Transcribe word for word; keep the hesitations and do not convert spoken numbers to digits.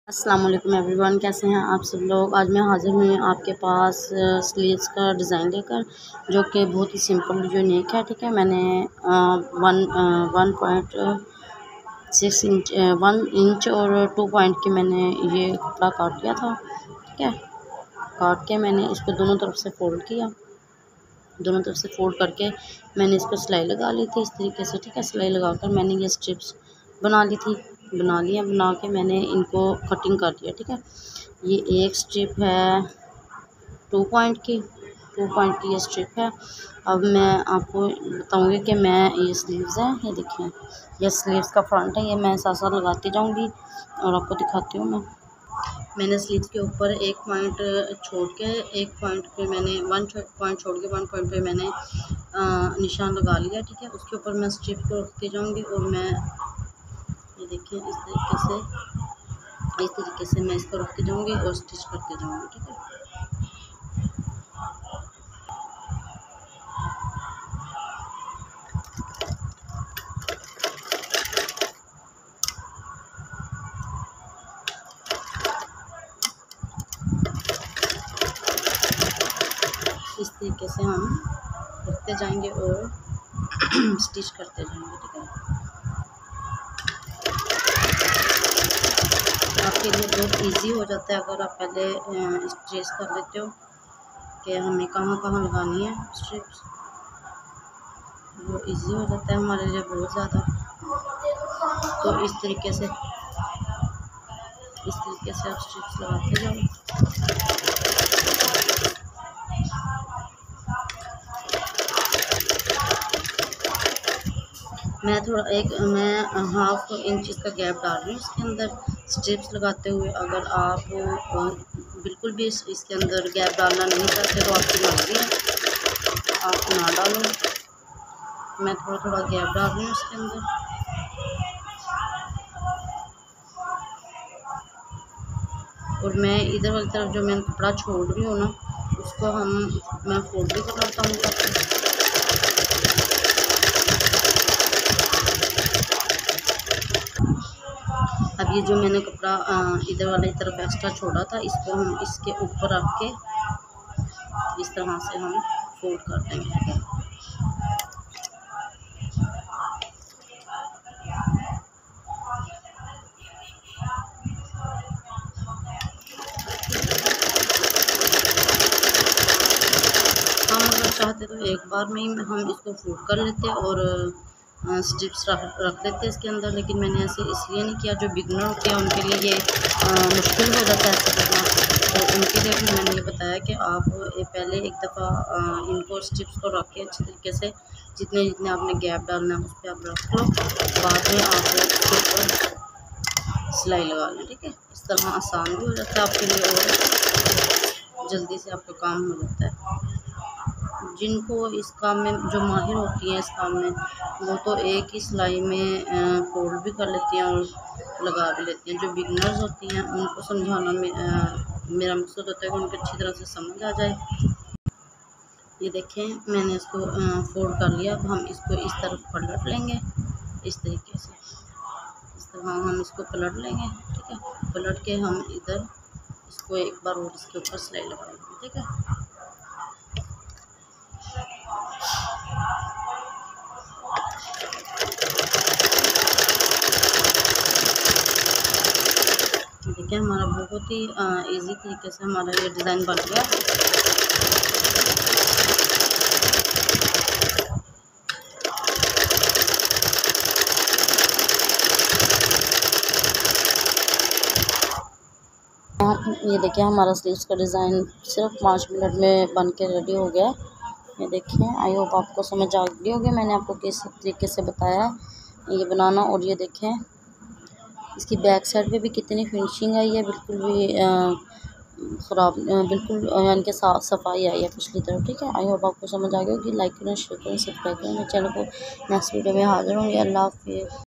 अस्सलाम वालेकुम एवरीवन, कैसे हैं आप सब लोग। आज मैं हाज़िर हुई हूँ आपके पास स्लीव्स का डिज़ाइन लेकर, जो कि बहुत ही सिंपल यूनिक है। ठीक है, मैंने आ, one one point six inch one inch और टू पॉइंट की मैंने ये कपड़ा काट लिया था। ठीक है, काट के मैंने इसको दोनों तरफ से फोल्ड किया। दोनों तरफ से फोल्ड करके मैंने इसको सिलाई लगा ली थी इस तरीके से। ठीक है, सिलाई लगाकर मैंने ये स्ट्रिप्स बना ली थी बना लिया बना के मैंने इनको कटिंग कर दिया। ठीक है, ये एक स्ट्रिप है टू पॉइंट की टू पॉइंट की ये स्ट्रिप है। अब मैं आपको बताऊंगी कि मैं ये स्लीव्स हैं, ये देखिए, ये स्लीव्स का फ्रंट है। ये मैं साथ साथ लगाती जाऊंगी और आपको दिखाती हूँ। मैं मैंने स्लीव्स के ऊपर एक पॉइंट छोड़ के एक पॉइंट पे मैंने वन पॉइंट छोड़ के वन पॉइंट पे मैंने आ, निशान लगा लिया। ठीक है, उसके ऊपर मैं स्ट्रिप को रखती जाऊंगी और मैं ये देखिए इस तरीके से इस तरीके से मैं इसको रखती जाऊंगी और स्टिच करती जाऊंगी। ठीक है, इस तरीके से हम रखते जाएंगे और स्टिच करते जाएंगे। ठीक है, आपके लिए बहुत इजी हो जाता है अगर आप पहले स्ट्रेच कर लेते हो कि हमें कहाँ कहाँ लगानी है स्ट्रिप्स। वो इजी हो जाता है हमारे लिए बहुत ज़्यादा। तो इस तरीके से इस तरीके से आप स्ट्रिप्स लगाते जाओ। मैं थोड़ा एक मैं हाफ इंच का गैप डाल रही हूँ इसके अंदर स्ट्रिप्स लगाते हुए। अगर आप बिल्कुल भी इस, इसके अंदर गैप डालना नहीं चाहते तो आपकी मर्ज़ी है, आप ना डालो। मैं थोड़ा थोड़ा गैप डाल रही हूँ इसके अंदर। और मैं इधर वाली तरफ जो मैं कपड़ा छोड़ रही हूँ ना, उसको हम मैं फोल्ड भी करता हूँ। अब ये जो मैंने कपड़ा इधर वाली तरफ एक्स्ट्रा छोड़ा था, इसको हम इसके ऊपर रख के इस तरह से हम फोल्ड कर देंगे। हम अगर चाहते तो एक बार में ही हम इसको फोल्ड कर लेते और स्ट्रिप्स रख रख लेते हैं इसके अंदर, लेकिन मैंने ऐसे इसलिए नहीं किया। जो बिगनर होते हैं उनके लिए ये आ, मुश्किल हो जाता है ऐसे करना, तो उनके लिए भी मैंने ये बताया कि आप पहले एक दफ़ा इनको स्ट्रिप्स को रख के अच्छे तरीके से जितने जितने आपने गैप डालना है उस पर आप रख लो, बाद में आप उसके ऊपर सिलाई लगा लें। ठीक है, इस तरह आसान भी हो जाता है आपके लिए और जल्दी से आपका काम हो जाता है। जिनको इस काम में जो माहिर होती हैं इस काम में, वो तो एक ही सिलाई में फोल्ड भी कर लेती हैं और लगा भी लेती हैं। जो बिगनर्स होती हैं उनको समझाना में आ, मेरा मकसद होता है कि उनको अच्छी तरह से समझ आ जाए। ये देखें, मैंने इसको फोल्ड कर लिया। अब हम इसको इस तरफ पलट लेंगे इस तरीके से, इस तरह हम इसको पलट लेंगे। ठीक है, पलट के हम इधर इसको एक बार और इसके ऊपर सिलाई लगाएंगे। ठीक है, देखिए हमारा बहुत ही इजी तरीके से हमारा ये डिज़ाइन बन गया। ये देखिए हमारा स्लीव्स का डिज़ाइन सिर्फ पाँच मिनट में बन के रेडी हो गया। ये देखिए, आई होप आपको समझ आ गई होगी मैंने आपको किस तरीके से बताया है ये बनाना। और ये देखें इसकी बैक साइड पे भी कितनी फिनिशिंग आई है, बिल्कुल भी ख़राब बिल्कुल यानी कि साफ सफाई आई है पिछली तरफ। ठीक है, आई होप आपको समझ आ गई होगी। लाइक करें, शेयर करें, सब्सक्राइब करें। मेरे चैनल को नेक्स्ट वीडियो में हाजिर होंगे। अल्लाह हाफिज़।